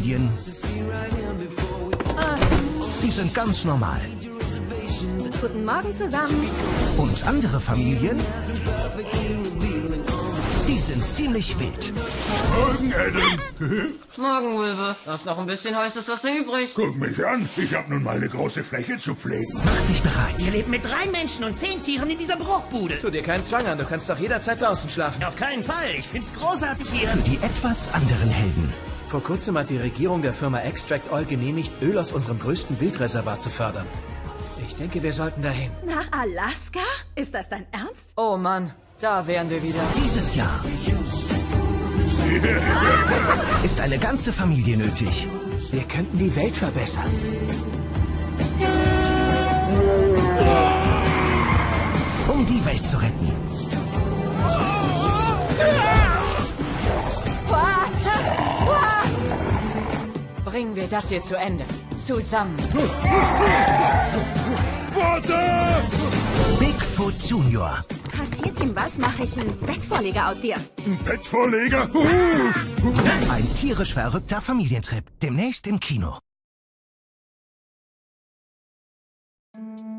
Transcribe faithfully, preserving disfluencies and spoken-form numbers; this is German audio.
Familien, die sind ganz normal. Guten Morgen zusammen. Und andere Familien, die sind ziemlich wild. Morgen, Adam. Morgen, Wilbur. Hast noch ein bisschen heißes Wasser übrig? Guck mich an. Ich habe nun mal eine große Fläche zu pflegen. Mach dich bereit. Wir leben mit drei Menschen und zehn Tieren in dieser Bruchbude. Tu dir keinen Zwang an. Du kannst doch jederzeit draußen schlafen. Auf keinen Fall. Ich find's großartig hier. Für die etwas anderen Helden. Vor kurzem hat die Regierung der Firma Extract Oil genehmigt, Öl aus unserem größten Wildreservat zu fördern. Ich denke, wir sollten dahin. Nach Alaska? Ist das dein Ernst? Oh Mann, da wären wir wieder. Dieses Jahr ist eine ganze Familie nötig. Wir könnten die Welt verbessern. Um die Welt zu retten. Bringen wir das hier zu Ende. Zusammen. Warte! Bigfoot Junior. Passiert ihm was, mache ich einen Bettvorleger aus dir. Ein Bettvorleger? Ein tierisch verrückter Familientrip. Demnächst im Kino.